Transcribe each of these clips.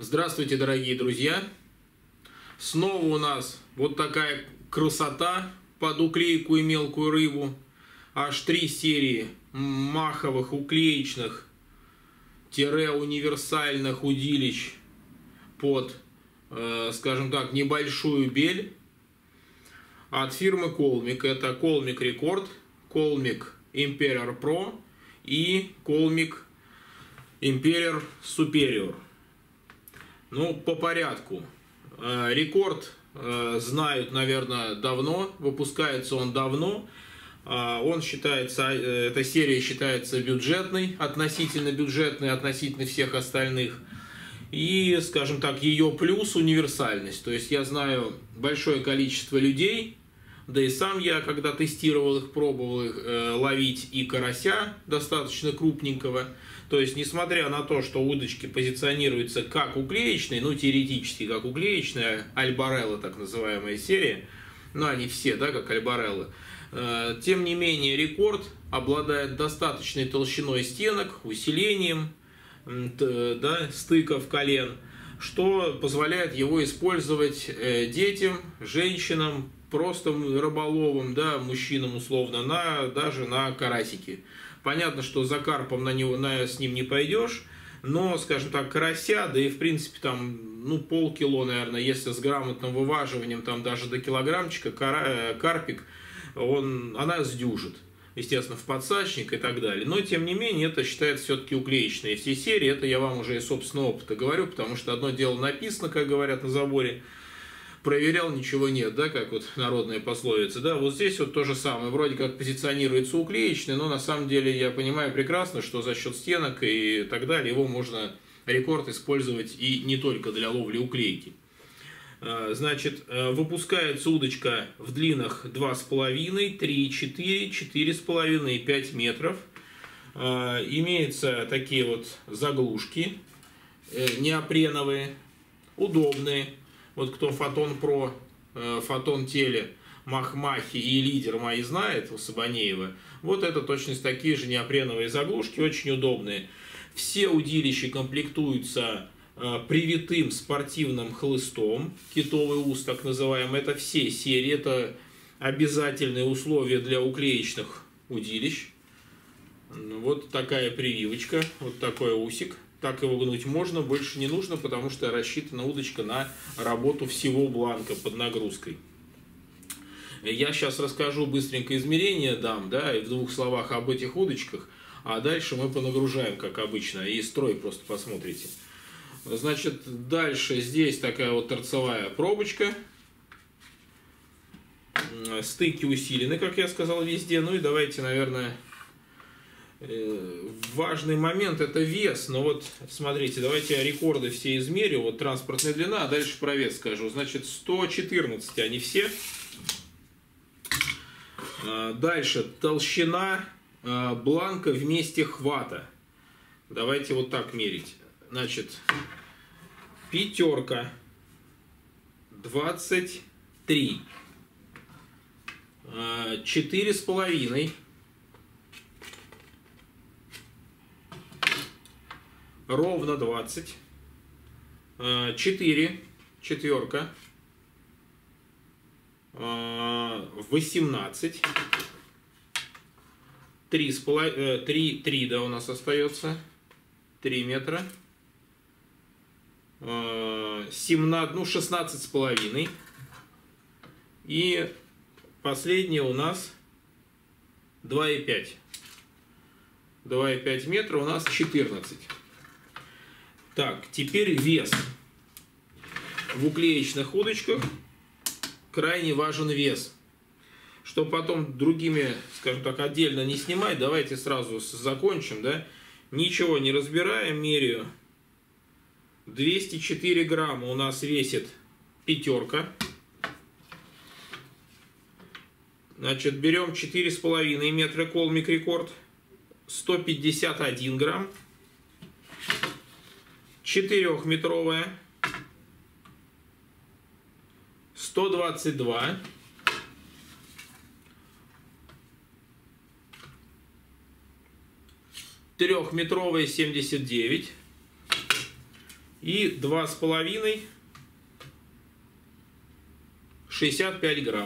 Здравствуйте, дорогие друзья! Снова у нас вот такая красота под уклейку и мелкую рыбу. Аж 3 серии маховых, уклеечных, универсальных удилищ под, скажем так, небольшую бель от фирмы Колмик. Это Колмик Рекорд, Колмик Империор Про и Колмик Империор Супериор. Ну, по порядку. Рекорд знают, наверное, давно. Выпускается он давно. Он считается, эта серия считается бюджетной, относительно всех остальных. И, скажем так, ее плюс — универсальность. То есть я знаю большое количество людей, да и сам я, когда тестировал их, пробовал их ловить и карася достаточно крупненького. То есть, несмотря на то, что удочки позиционируются как уклеечные, ну, теоретически как уклеечная, альбарелла, так называемая серия, ну, они все, да, как альбареллы, тем не менее, Рекорд обладает достаточной толщиной стенок, усилением, да, стыков колен, что позволяет его использовать детям, женщинам, просто рыболовам, да, мужчинам условно, даже на карасике. Понятно, что за карпом с ним не пойдешь, но, скажем так, карася, да и в принципе там, ну, полкило, наверное, если с грамотным вываживанием, там даже до килограммчика, карпик, она сдюжит, естественно, в подсачник и так далее. Но, тем не менее, это считается все-таки уклеечной всей серии. Это я вам уже из собственного опыта говорю, потому что одно дело написано, как говорят на заборе, проверял, ничего нет, да, как вот народная пословица, да, вот здесь вот то же самое, вроде как позиционируется уклеечный, но на самом деле я понимаю прекрасно, что за счет стенок и так далее его можно, Рекорд, использовать и не только для ловли уклейки. Значит, выпускается удочка в длинах 2,5, 3, 4, 4,5 и 5 метров. Имеются такие вот заглушки неопреновые, удобные. Вот кто Фотон Про, Фотон Теле, Махмахи и Лидер мои знает, у Сабанеева, вот это точно такие же неопреновые заглушки, очень удобные. Все удилища комплектуются привитым спортивным хлыстом, китовый ус так называемый, это все серии, это обязательные условия для уклеечных удилищ. Вот такая прививочка, вот такой усик. Так его гнуть можно, больше не нужно, потому что рассчитана удочка на работу всего бланка под нагрузкой. Я сейчас расскажу быстренько измерения, дам, да, и в 2 словах об этих удочках, а дальше мы понагружаем, как обычно, и строй просто посмотрите. Значит, дальше здесь такая вот торцевая пробочка. Стыки усилены, как я сказал, везде. Ну и давайте, наверное, важный момент — это вес. Но вот смотрите, давайте я рекорды все измерю. Вот транспортная длина, а дальше про вес скажу. Значит, 114 они все. Дальше толщина бланка вместе хвата. Давайте вот так мерить. Значит, пятерка 23, 4,5, ровно 20, 4, четверка, 18, 3, да, у нас остается 3 метра, 17, ну, 16,5, и последнее у нас 2,5. 2,5 метра у нас 14. Так, теперь вес. В уклеечных удочках крайне важен вес. Чтобы потом другими, скажем так, отдельно не снимать, давайте сразу закончим, да? Ничего не разбираем, меряю. 204 грамма у нас весит пятерка. Значит, берем 4,5 метра Колмик Рекорд. 151 грамм. 4-метровая. 122. 3-метровая 79. И 2,5 65 грамм.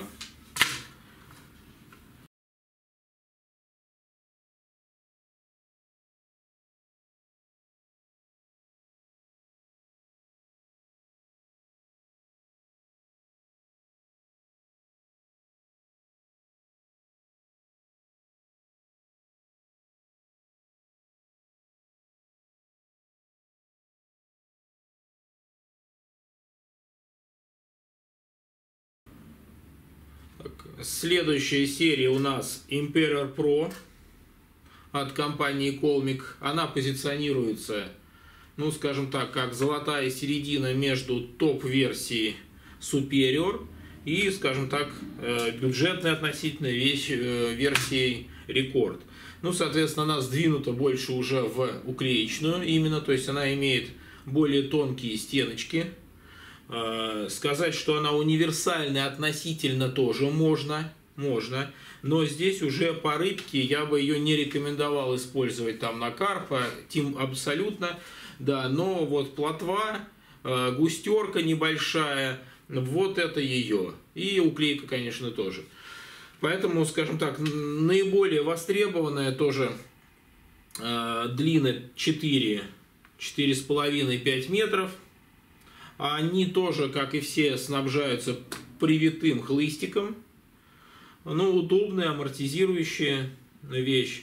Следующая серия у нас Imperor Pro от компании Colmic. Она позиционируется, ну скажем так, как золотая середина между топ-версией Superior и, скажем так, бюджетной относительно версией Record. Ну, соответственно, она сдвинута больше уже в уклеечную именно, то есть она имеет более тонкие стеночки. Сказать, что она универсальная относительно тоже можно, но здесь уже по рыбке я бы ее не рекомендовал использовать там на карпа, тим абсолютно, да, но вот плотва, густерка небольшая, вот это ее, и уклейка, конечно, тоже. Поэтому, скажем так, наиболее востребованная тоже длина 4,5-5 метров. Они тоже, как и все, снабжаются привитым хлыстиком. Ну, удобная, амортизирующая вещь.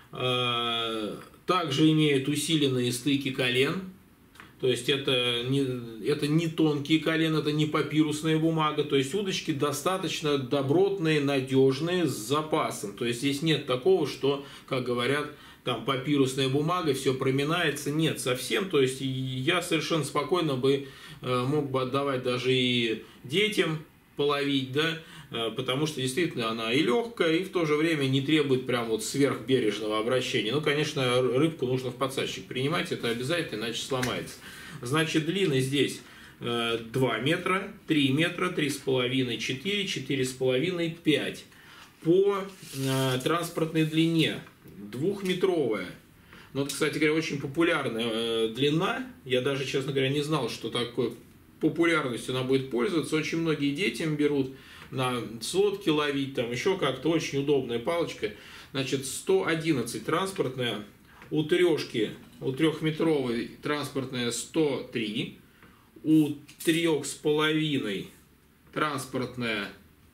Также имеют усиленные стыки колен. То есть это не тонкие колена, это не папирусная бумага. То есть удочки достаточно добротные, надежные, с запасом. То есть здесь нет такого, что, как говорят, там папирусная бумага, все проминается. Нет, совсем. То есть я совершенно спокойно мог бы отдавать даже и детям половить, да, потому что действительно она и легкая, и в то же время не требует прям вот сверхбережного обращения. Ну, конечно, рыбку нужно в подсадчик принимать, это обязательно, иначе сломается. Значит, длины здесь 2 метра, 3 метра, 3,5, 4, 4,5, 5. По транспортной длине 2-метровая. Ну, это, кстати говоря, очень популярная длина. Я даже, честно говоря, не знал, что такой популярностью она будет пользоваться. Очень многие детям берут на лодки ловить, там еще как-то. Очень удобная палочка. Значит, 111 транспортная. У трешки, у 3-метровой транспортная 103. У 3,5 транспортная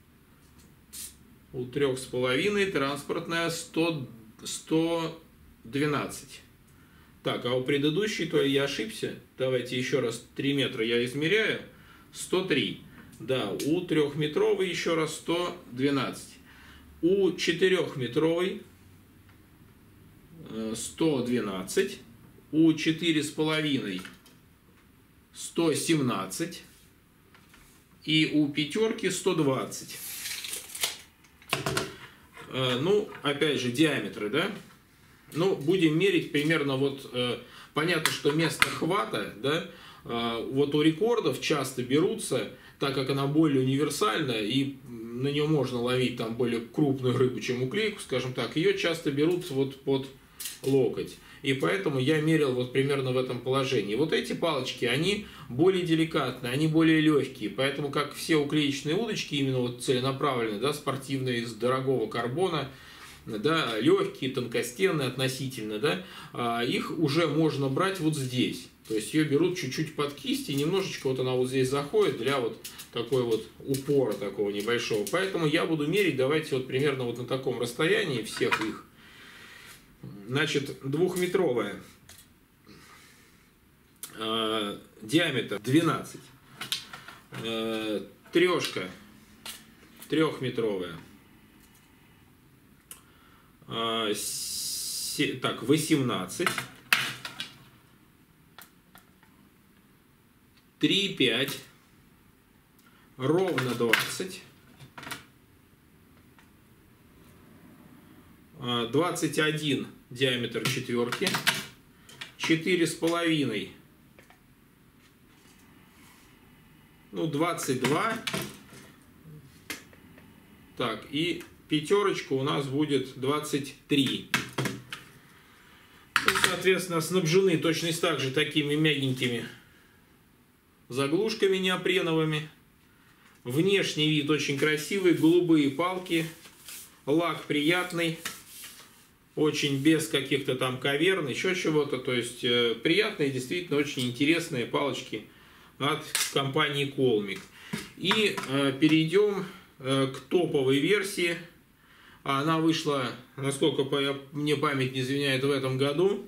112. Так, а у предыдущей, то я ошибся. Давайте еще раз 3 метра я измеряю. 103. Да, у 3-метровой еще раз 112. У 4-метровой 112. У 4,5 117. И у пятерки 120. Ну, опять же, диаметры, да? Ну, будем мерить примерно вот, понятно, что место хвата, да, вот у рекордов часто берутся, так как она более универсальная, и на нее можно ловить там более крупную рыбу, чем уклейку, скажем так, ее часто берут вот под локоть. И поэтому я мерил вот примерно в этом положении. Вот эти палочки, они более деликатные, они более легкие. Поэтому, как все уклеечные удочки, именно вот целенаправленные, да, спортивные, из дорогого карбона, да, легкие, тонкостенные относительно, да, их уже можно брать вот здесь. То есть ее берут чуть-чуть под кисть, и немножечко вот она вот здесь заходит для вот такой вот упора такого небольшого. Поэтому я буду мерить, давайте вот примерно вот на таком расстоянии всех их. Значит, 2-метровая, диаметр 12, трешка 3-метровая, так, 18, 3,5, ровно 20, 21 диаметр четверки, 4,5, ну 22, так, и пятерочка у нас будет 23. Ну, соответственно, снабжены точно так же такими мягенькими заглушками неопреновыми. Внешний вид очень красивый, голубые палки, лак приятный, очень без каких-то там каверн, еще чего-то. То есть приятные, действительно очень интересные палочки от компании Colmic. И перейдем к топовой версии. Она вышла, насколько мне память не изменяет, в этом году,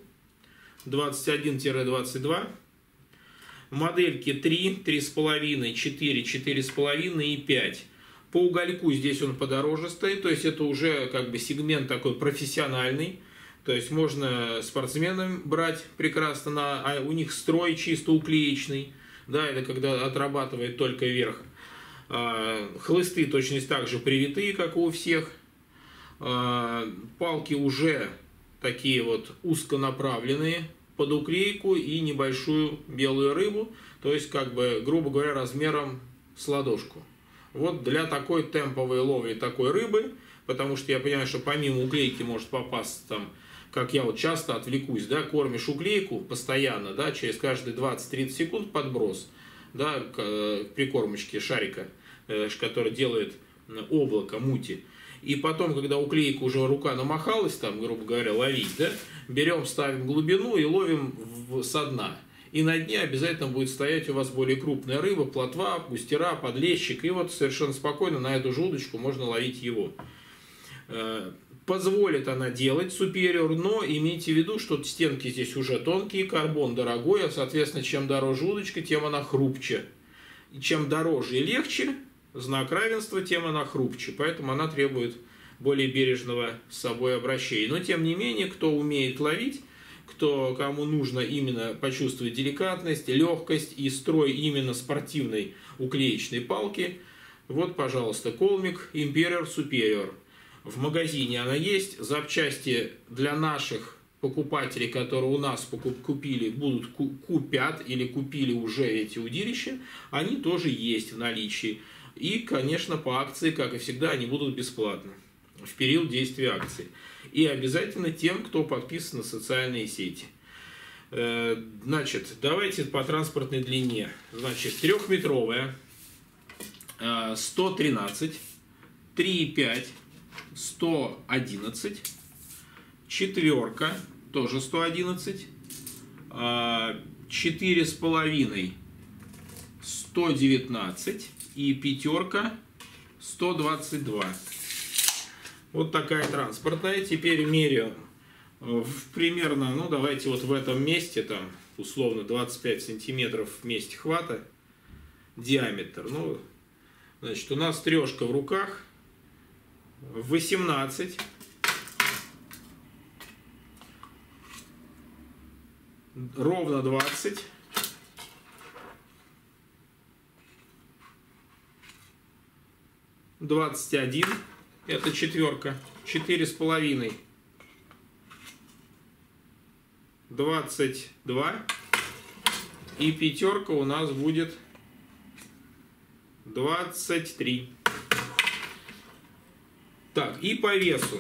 21-22. Модельки 3, 3,5, 4, 4,5 и 5. По угольку здесь он подороже стоит, то есть это уже как бы сегмент такой профессиональный. То есть можно спортсменам брать прекрасно, а у них строй чисто уклеечный. Да, это когда отрабатывает только верх. Хлысты точно так же привитые, как и у всех. Палки уже такие вот узконаправленные под уклейку и небольшую белую рыбу, то есть как бы, грубо говоря, размером с ладошку. Вот для такой темповой ловли такой рыбы, потому что я понимаю, что помимо уклейки может попасть там, как я вот часто отвлекусь, да, кормишь уклейку постоянно, да, через каждые 20-30 секунд подброс, да, к прикормочке шарика, который делает облако мути. И потом, когда уклейка уже рука намахалась, там, грубо говоря, ловить, да, берем, ставим глубину и ловим со дна. И на дне обязательно будет стоять у вас более крупная рыба, плотва, густера, подлещик. И вот совершенно спокойно на эту же удочку можно ловить его. Позволит она делать Superior, но имейте в виду, что стенки здесь уже тонкие, карбон дорогой, а соответственно, чем дороже удочка, тем она хрупче. И чем дороже и легче, знак равенства, тем она хрупче, поэтому она требует более бережного с собой обращения. Но тем не менее, кто умеет ловить, кому нужно именно почувствовать деликатность, легкость и строй именно спортивной уклеечной палки, вот, пожалуйста, Colmic Imperior Superior. В магазине она есть, запчасти для наших покупателей, которые у нас купили, купят или купили уже эти удилища, они тоже есть в наличии. И, конечно, по акции, как и всегда, они будут бесплатны в период действия акции. И обязательно тем, кто подписан на социальные сети. Значит, давайте по транспортной длине. Значит, 3-метровая, 113, 3,5, 111, четверка, тоже 111, 4,5, 119 и пятерка 122. Вот такая транспортная. Теперь меряю примерно, ну давайте вот в этом месте, там условно 25 сантиметров в месте хвата, диаметр. Ну, значит, у нас трешка в руках, 18, ровно 20, 21, это четверка, 4,5, 22 и пятерка у нас будет 23. Так, и по весу.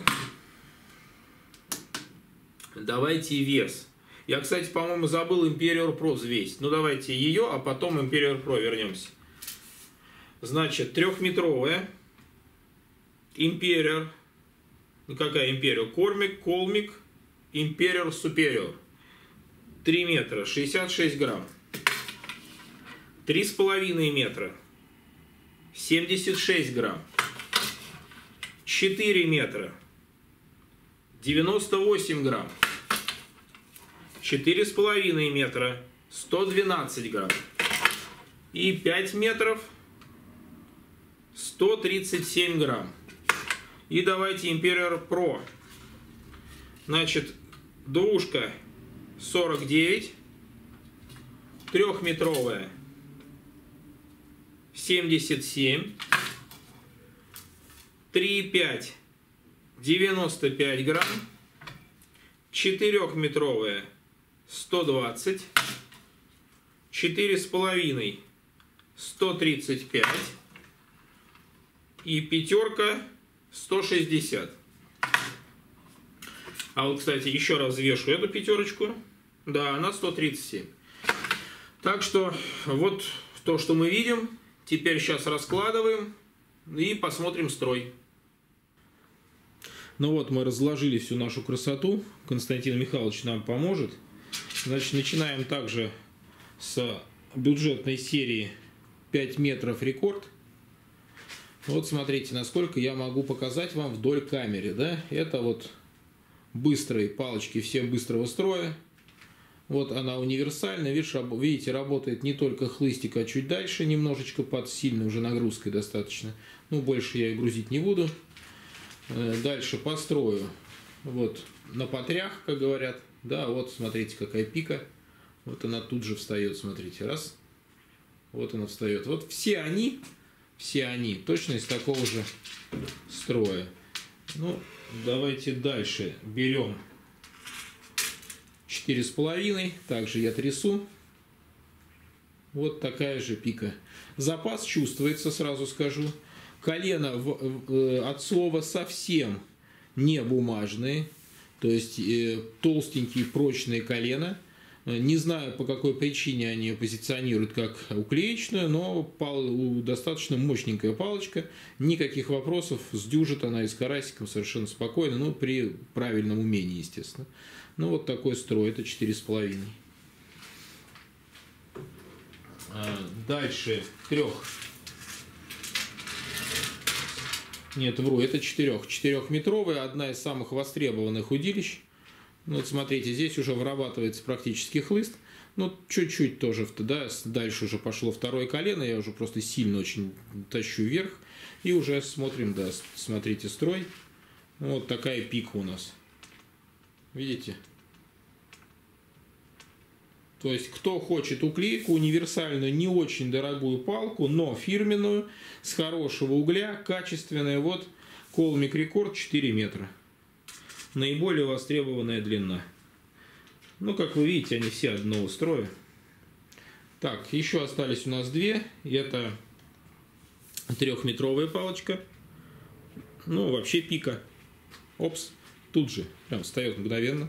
Давайте вес. Я, кстати, по-моему, забыл Imperior Pro взвесить. Ну, давайте ее, а потом Imperior Pro вернемся. Значит, 3-метровая. Imperior. Ну, какая Imperior? Colmic Imperior Superior. 3 метра, 66 грамм. 3,5 метра, 76 грамм. 4 метра, 98 грамм. 4,5 метра, 112 грамм. И 5 метров, 137 грамм. И давайте Imperior Pro. Значит, двушка 49, 3-метровая 77, 3,5 95 грамм, 4-метровая 120, 4,5 135 и пятерка 160. А вот, кстати, еще раз взвешу эту пятерочку. Да, она 137. Так что вот то, что мы видим. Теперь сейчас раскладываем и посмотрим строй. Ну вот, мы разложили всю нашу красоту. Константин Михайлович нам поможет. Значит, начинаем также с бюджетной серии 5 метров рекорд. Вот смотрите, насколько я могу показать вам вдоль камеры. Да? Это вот быстрые палочки всем быстрого строя. Вот она универсальная. Видите, работает не только хлыстик, а чуть дальше, немножечко под сильной уже нагрузкой достаточно. Ну, больше я и грузить не буду. Дальше по строю. Вот на потрях, как говорят. Да, вот смотрите, какая пика. Вот она тут же встает, смотрите, раз. Вот она встает. Вот все они точно из такого же строя. Ну, давайте дальше берем 4,5. Также я трясу. Вот такая же пика. Запас чувствуется, сразу скажу. Колено от слова совсем не бумажные. То есть толстенькие прочные колена. Не знаю, по какой причине они позиционируют как уклеечную, но достаточно мощненькая палочка. Никаких вопросов, сдюжит она и с карасиком совершенно спокойно, ну, при правильном умении, естественно. Ну, вот такой строй, это 4,5. Дальше это 4-метровая, одна из самых востребованных удилищ. Ну, вот смотрите, здесь уже вырабатывается практически хлыст. Ну, чуть-чуть тоже, да, дальше уже пошло второе колено, я уже просто сильно очень тащу вверх. И уже смотрим, да, смотрите, строй. Вот такая пика у нас. Видите? То есть, кто хочет уклейку, универсальную, не очень дорогую палку, но фирменную, с хорошего угля, качественная, вот Колмик Рекорд 4 метра. Наиболее востребованная длина. Ну, как вы видите, они все одного строя. Так, еще остались у нас две. Это 3-метровая палочка. Ну, вообще пика. Опс, тут же, прям встает мгновенно.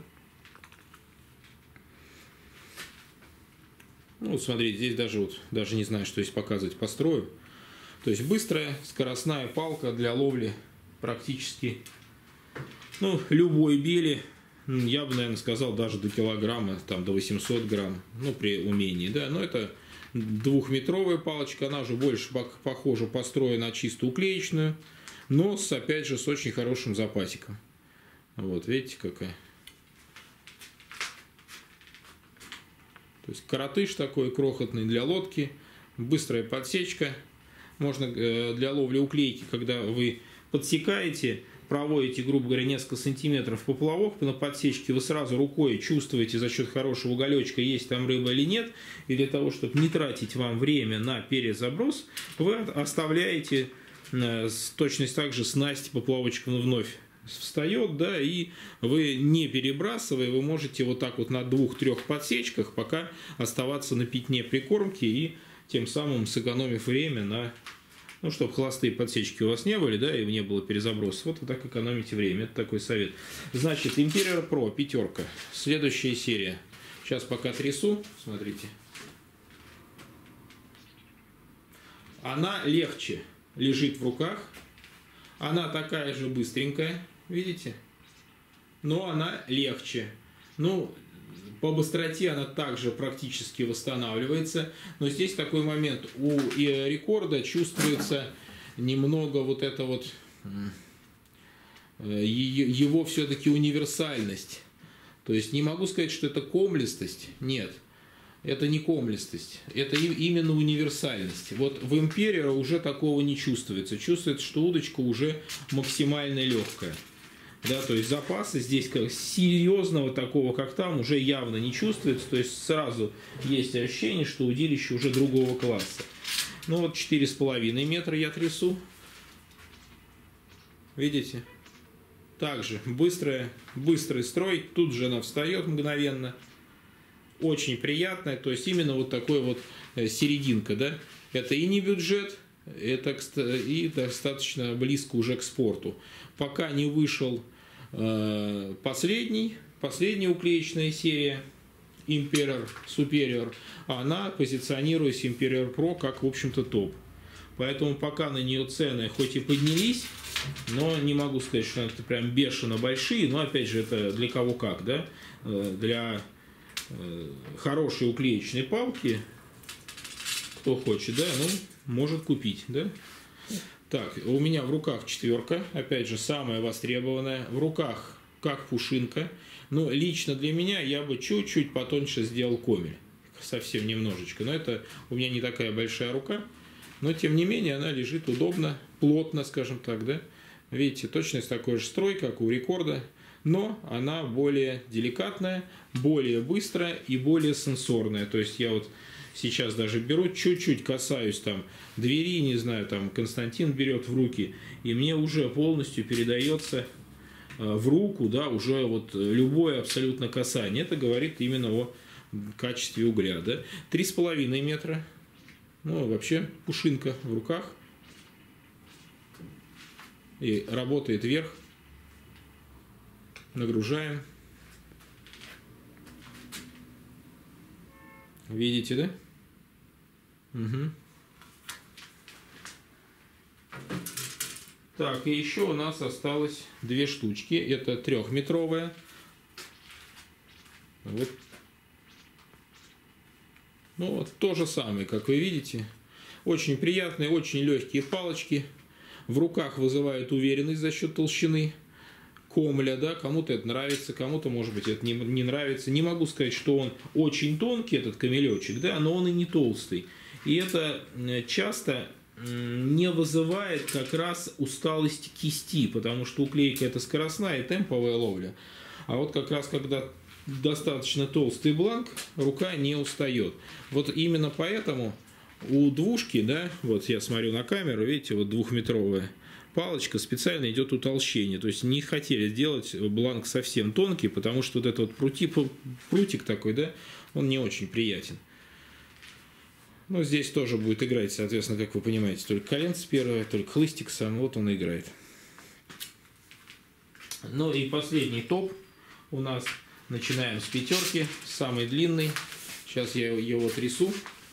Ну, смотрите, здесь даже не знаю, что здесь показывать по строю. То есть быстрая, скоростная палка для ловли практически, ну, любой бели. Я бы, наверное, сказал, даже до килограмма, там, до 800 грамм, ну, при умении, да. Но это 2-метровая палочка, она уже больше похожа по строю на чисто уклеечную, но, опять же, с очень хорошим запасиком. Вот, видите, какая. То есть коротыш такой крохотный для лодки, быстрая подсечка. Можно для ловли уклейки, когда вы подсекаете, проводите, грубо говоря, несколько сантиметров поплавок на подсечке, вы сразу рукой чувствуете за счет хорошего уголечка, есть там рыба или нет. И для того, чтобы не тратить вам время на перезаброс, вы оставляете точность также снасть поплавочком вновь встает, да, и вы, не перебрасывая, вы можете вот так вот на 2-3 подсечках пока оставаться на пятне прикормки и тем самым сэкономив время на, ну, чтобы холостые подсечки у вас не были, да, и не было перезаброса. Вот вы так экономите время, это такой совет. Значит, Imperial Pro 5, следующая серия. Сейчас пока трясу, смотрите. Она легче лежит в руках, она такая же быстренькая, видите? Но она легче. Ну, по быстроте она также практически восстанавливается. Но здесь такой момент. У рекорда чувствуется немного вот это вот его все-таки универсальность. То есть не могу сказать, что это комлистость. Нет. Это не комлистость, это именно универсальность. Вот в Imperia уже такого не чувствуется. Чувствуется, что удочка уже максимально легкая. Да, то есть запаса здесь как серьезного такого, как там, уже явно не чувствуется. То есть сразу есть ощущение, что удилище уже другого класса. Ну вот 4,5 метра я трясу. Видите? Также быстрый строй. Тут же она встает мгновенно. Очень приятная, то есть именно вот такой вот серединка, да. Это и не бюджет, это и достаточно близко уже к спорту. Пока не вышел последняя уклеечная серия, Imperor Superior, она позиционируется Imperor Pro как, в общем-то, топ. Поэтому пока на нее цены хоть и поднялись, но не могу сказать, что это прям бешено большие, но опять же это для кого как, да, для хорошей уклеечной палки, кто хочет, да, ну, может купить, да. Так, у меня в руках четверка, опять же, самая востребованная, в руках как пушинка, но лично для меня я бы чуть-чуть потоньше сделал комель, совсем немножечко, но это у меня не такая большая рука, но тем не менее она лежит удобно, плотно, скажем так, да. Видите, точность такой же строй, как у рекорда, но она более деликатная, более быстрая и более сенсорная. То есть я вот сейчас даже беру, чуть-чуть касаюсь там двери, не знаю, там Константин берет в руки, и мне уже полностью передается в руку, да, уже вот любое абсолютно касание. Это говорит именно о качестве угля, да. 3,5 метра, ну вообще пушинка в руках. И работает вверх. Нагружаем. Видите, да? Угу. Так, и еще у нас осталось две штучки. Это 3-метровая. Вот. Ну, вот то же самое, как вы видите. Очень приятные, очень легкие палочки. В руках вызывает уверенность за счет толщины комля, да, кому-то это нравится, кому-то, может быть, это не нравится. Не могу сказать, что он очень тонкий, этот комелечек, да, но он и не толстый. И это часто не вызывает как раз усталость кисти, потому что уклейка это скоростная и темповая ловля. А вот как раз когда достаточно толстый бланк, рука не устает. Вот именно поэтому у двушки, да, вот я смотрю на камеру, видите, вот 2-метровая палочка специально идет утолщение. То есть не хотели сделать бланк совсем тонкий, потому что вот этот вот прутик такой, да, он не очень приятен. Но здесь тоже будет играть, соответственно, как вы понимаете, только коленце первое, только хлыстик сам, вот он играет. Ну и последний топ у нас. Начинаем с пятерки, самый длинный. Сейчас я его трясу.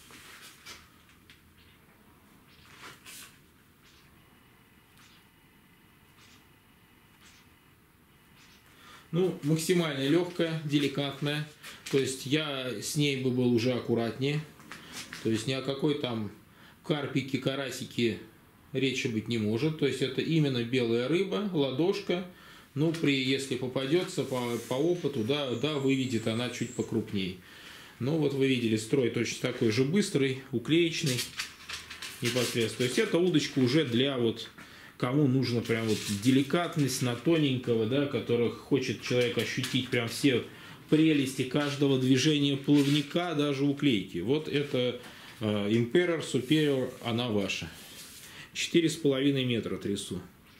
Ну, максимально легкая, деликатная. То есть я с ней бы был уже аккуратнее. То есть ни о какой там карпике, карасике речи быть не может. То есть это именно белая рыба, ладошка. Ну, если попадется по опыту, да, выведет она чуть покрупней. Ну, вот вы видели, строй точно такой же быстрый, уклеечный непосредственно. То есть это удочка уже для вот кому нужно прям вот деликатность на тоненького, да, которых хочет человек ощутить прям все прелести каждого движения плавника, даже уклейки. Вот это Imperor Superior, она ваша. 4,5 метра трясу.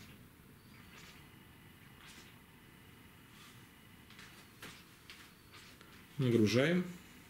Нагружаем.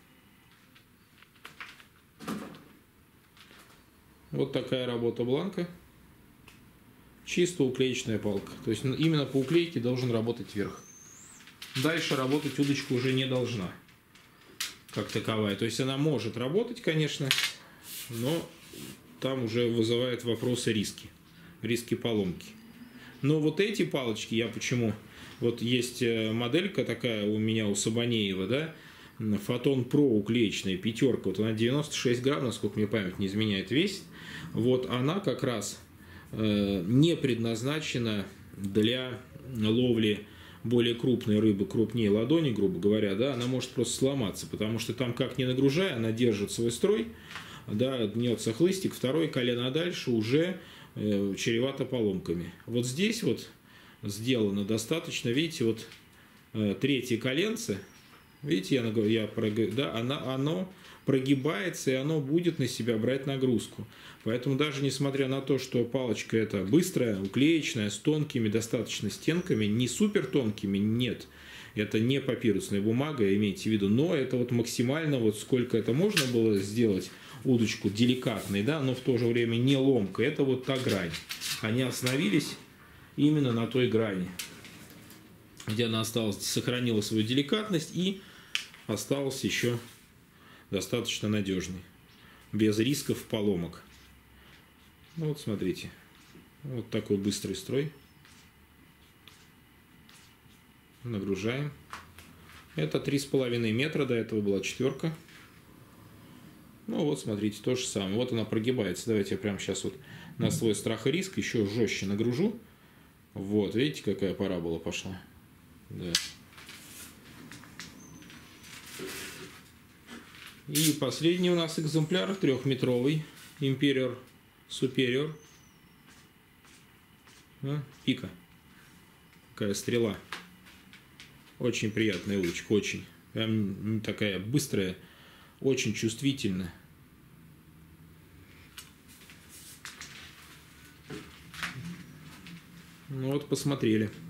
Вот такая работа бланка. Чисто уклеечная палка. То есть именно по уклейке должен работать верх. Дальше работать удочка уже не должна. Как таковая. То есть она может работать, конечно, но там уже вызывает вопросы риски. Риски поломки. Но вот эти палочки я почему... Вот есть моделька такая у меня, у Сабанеева, да, Photon Pro уклеечная, пятерка, вот она 96 грамм, насколько мне память не изменяет, весит. Вот она как раз не предназначена для ловли более крупной рыбы, крупнее ладони, грубо говоря, да, она может просто сломаться, потому что там как ни нагружая, она держит свой строй, да, гнется хлыстик, второе колено, а дальше уже чревато поломками. Вот здесь вот сделано достаточно, видите, вот третье коленце, видите, оно прогибается и оно будет на себя брать нагрузку. Поэтому даже несмотря на то, что палочка эта быстрая, уклеечная, с тонкими достаточно стенками, не супер тонкими, нет, это не папирусная бумага, имейте в виду, но это вот максимально, вот сколько это можно было сделать удочку деликатной, да, но в то же время не ломкой, это вот та грань. Они остановились именно на той грани, где она осталась, сохранила свою деликатность и остался еще достаточно надежный, без рисков поломок. Ну, вот смотрите, вот такой быстрый строй. Нагружаем. Это 3,5 метра, до этого была 4. Ну вот, смотрите, то же самое. Вот она прогибается. Давайте я прямо сейчас вот на свой страх и риск еще жестче нагружу. Вот, видите, какая парабола пошла. Да. И последний у нас экземпляр 3-метровый Imperial Superior. Пика. Такая стрела. Очень приятная удочка, очень. Прям такая быстрая, очень чувствительная. Ну вот, посмотрели.